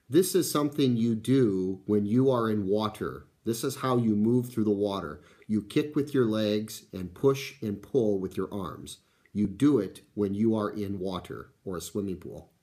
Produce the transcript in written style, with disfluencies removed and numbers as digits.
This is something you do when you are in water. This is how you move through the water. You kick with your legs and push and pull with your arms. You do it when you are in water or a swimming pool.